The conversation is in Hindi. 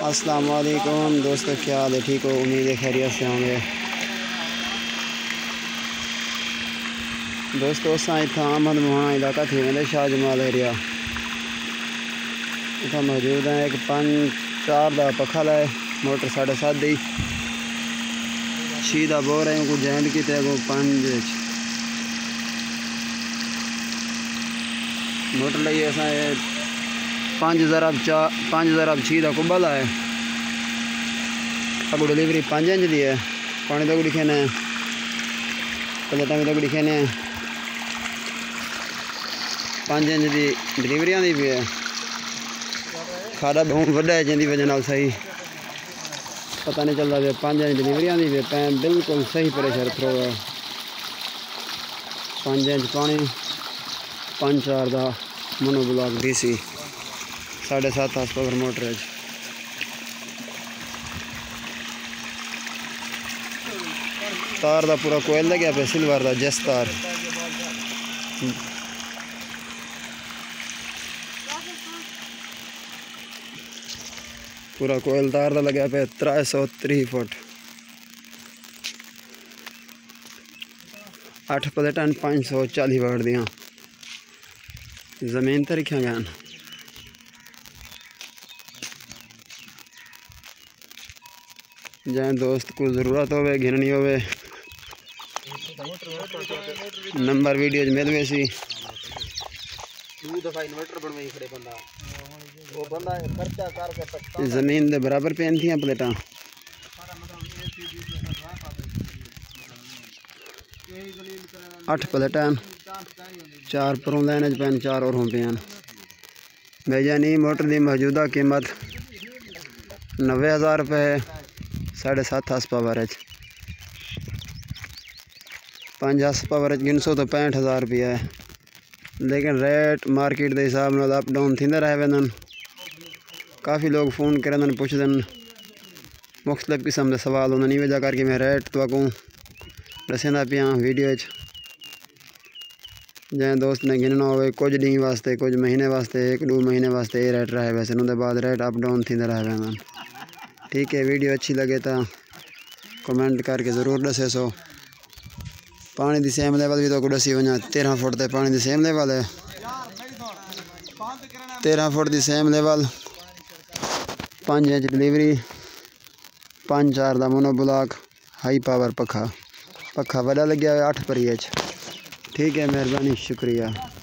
अस्सलाम वालेकुम दोस्तों, क्या हाल है? ठीक हो? उम्मीद है खैरियत से होंगे। दोस्तों असां इतना अहमद मोहाना इलाका थी वेंदे शाह जमाल एरिया इतना मौजूद है। एक 5-4 का पखल है, मोटर 7.5 दी 6 का बोर है को जैन की को 5 मोटर लगी असा 5,000 का कुबल है। अब डिलीवरी 5 इंच की है। पानी तक लिखे ने प्लेटा भी तक लिखे ने 5 इंच की डिलीवरी आती पी है। खादा बहुत वड्डा है जिंदी वजह नाल सही पता नहीं चलता पे 5 इंच डिलीवरी आती पी। पैन बिल्कुल सही प्रेशर थ्रो है। 5 इंच पानी 5-4 का monoblock DC 7.5 horse power motor है। तार का पूरा कोयल लगे पे सिल्वर का जस तार। पूरा कोयल तार का लगे पे 303 फुट 8 प्लेटां 540 वाट दियाँ जमीन तो रखा गया। जै दोस्त को जरूरत हो घिननी हो नंबर वीडियो मिल गए सी। जमीन के बराबर पेन थी प्लेटा 8 प्लेटां 4 परों लैन पैन 4 और हों पेन भैया नहीं। मोटर की मौजूदा कीमत 90,000 रुपये 7.5 हार्स पावर 5 हार्स पावर गिनसो तो 65,000 रुपया है। लेकिन रेट मार्केट के हिसाब न अप डाउन थींदे रहे वेंदन। काफ़ी लोग फ़ोन करन पुछदन मुख्तलिफ किस्म के सवाल होंगे वजह करके मैं रेट तो दसंदा पिया वीडियो। जै दोस्त ने गिनना हो कुछ डी वास्ते कुछ महीने वास्ते 1-2 महीने वास्ते ये रेट रहे वैसे उनके बाद रेट अप डाउन थींदे रहे वेंदन। ठीक है, वीडियो अच्छी लगे तो कमेंट करके ज़रूर दसे सो। पानी की सेम लेवल भी तो दसी वजा 13 फुट से पानी की सेम लेवल है। 13 फुट की सेम लेवल 5 इंच डिलीवरी 5-4 का मोनोब्लॉक हाई पावर पखा वड़ा लगे 8 पर। ठीक है, मेहरबानी, शुक्रिया।